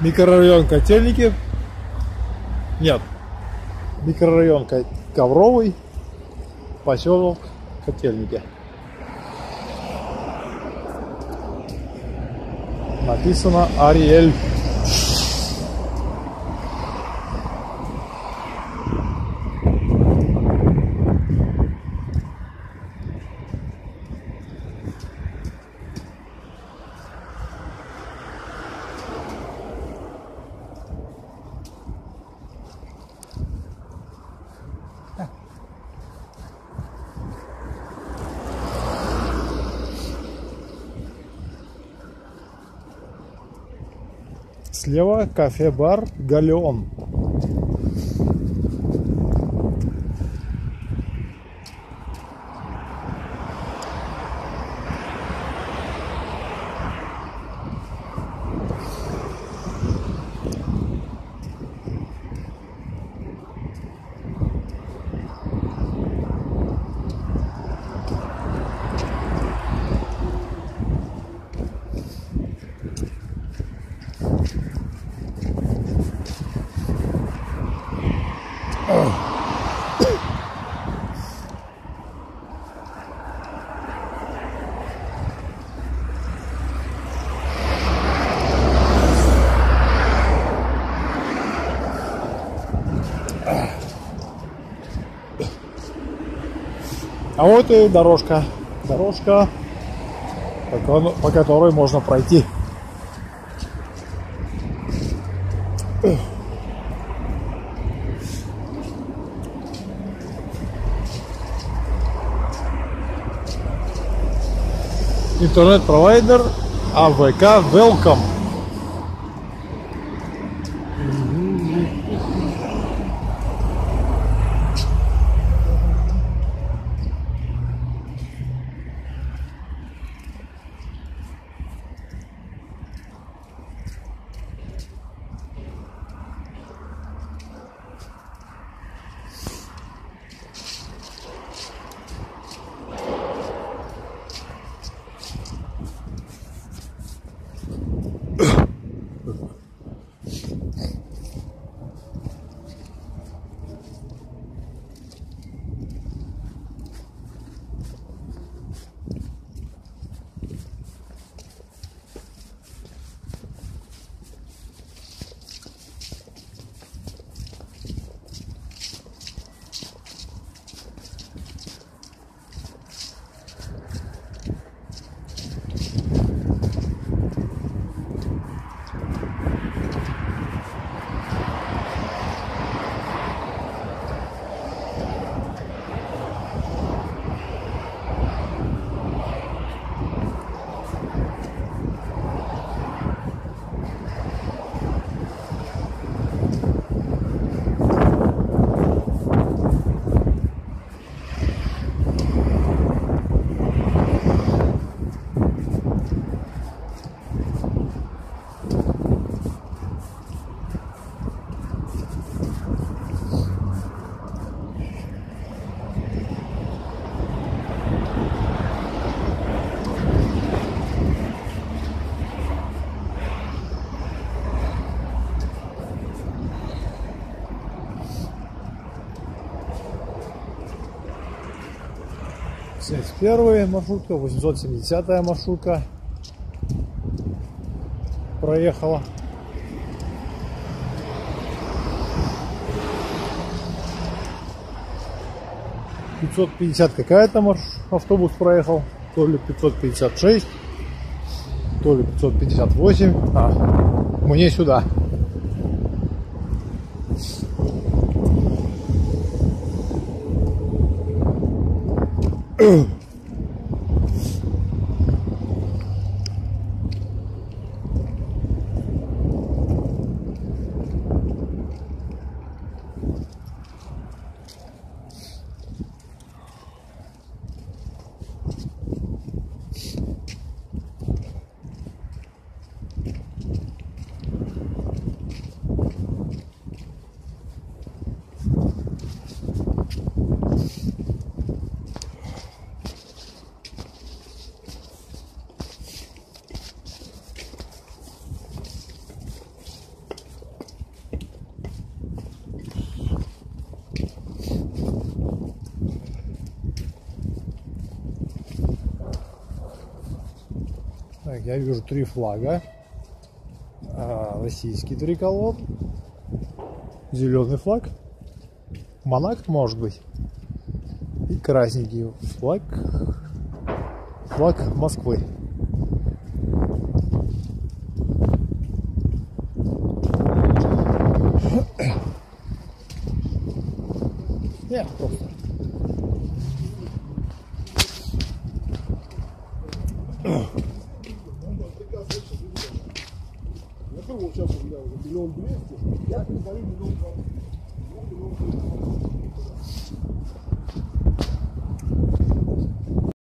Микрорайон Котельники. Нет. Микрорайон Ковровый. Поселок Котельники. Написано Ариэль. Слева кафе-бар Галеон. А вот и дорожка. Дорожка, по которой можно пройти. Интернет-провайдер АВК Welcome. Первая маршрутка, 870-я маршрутка проехала. «550» какая-то автобус проехал, то ли 556, то ли 558. Мне сюда. Так, я вижу 3 флага. Российский триколор. Зеленый флаг. Монак, может быть. И красненький флаг. Флаг Москвы. Нет, просто. Я думал, сейчас у меня уже 1 200 000, я передаю 1 200 000.